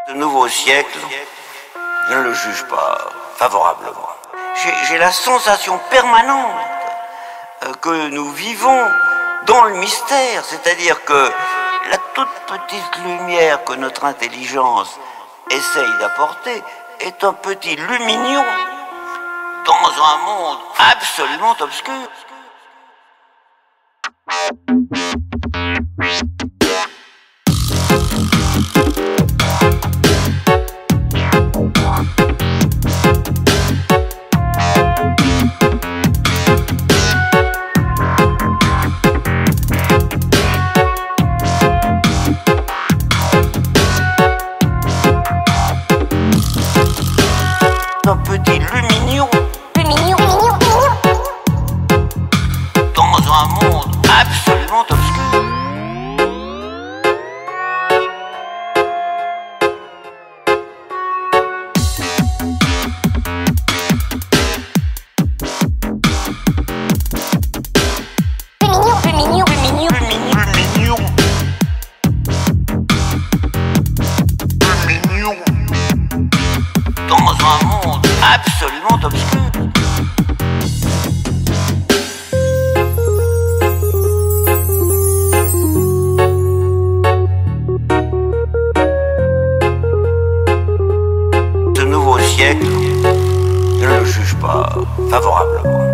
Ce nouveau siècle, je ne le juge pas favorablement. J'ai la sensation permanente que nous vivons dans le mystère, c'est-à-dire que la toute petite lumière que notre intelligence essaye d'apporter est un petit lumignon dans un monde absolument obscur. Un petit lumignon dans un monde absolument obscur. Dans un monde absolument obscur. Ce nouveau siècle, je ne le juge pas favorablement.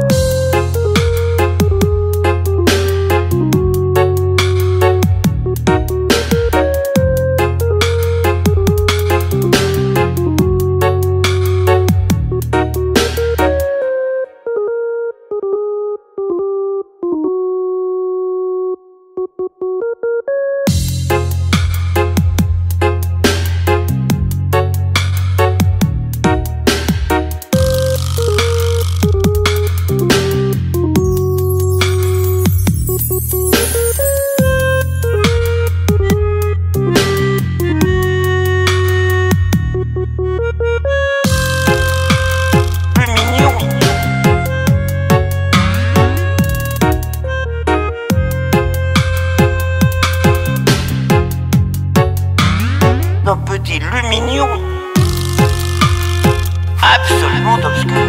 Un petit lumignon absolument obscur.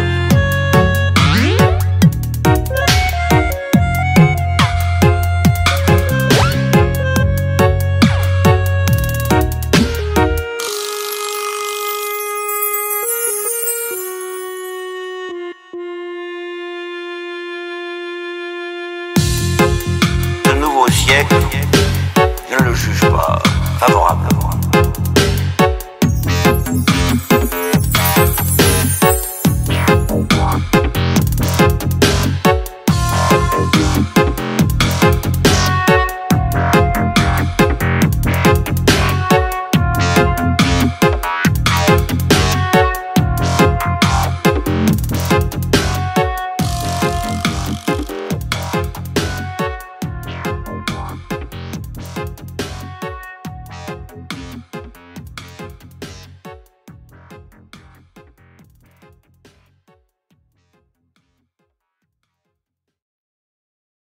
Ce nouveau siècle, je ne le juge pas favorablement.